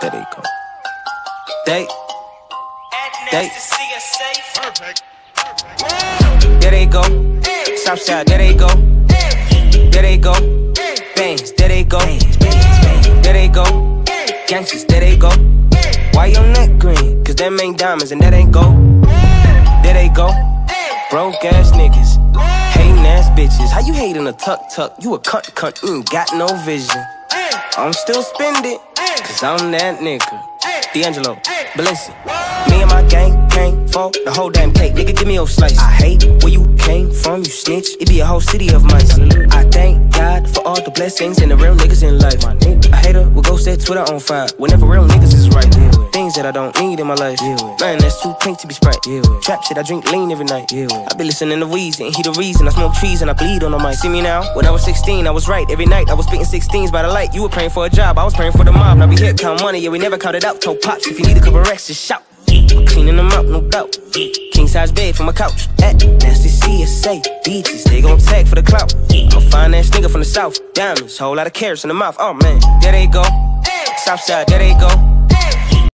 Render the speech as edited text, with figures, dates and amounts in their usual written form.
There they go. There they go. Southside, there they go. There they go. Bangs, there they go. There they go. Gangsters, there they go. Why your neck green? Cause them ain't diamonds and that ain't gold. There they go. Broke ass niggas, hating ass bitches. How you hating a tuck? You a cunt, you ain't got no vision. I'm still spending, cause I'm that nigga. D'Angelo, Balenci. Me and my gang came for the whole damn cake. Nigga, give me your slice. I hate where you came from, you snitch. It be a whole city of mice. I thank God for all the blessings and the real niggas in life. A hater will go set Twitter on fire whenever real niggas is right. Things that I don't need in my life. Man, that's too pink to be Sprite. Trap shit, I drink lean every night. I be listening to Weezy and he the reason. I smoke trees and I bleed on the mic. See me now? When I was 16, I was right. Every night I was spitting 16s by the light. You were praying for a job, I was praying for the mob. Now we here count money, yeah, we never counted out. Told pops, if you need a couple racks, just shout. Cleaning them up, no doubt. King size bed for my couch. Nasty CSA, beaches, they gon' tag for the clout. I'm a fine ass nigga from the south. Diamonds, whole lot of carrots in the mouth. Oh man, there they go. Southside, there they go.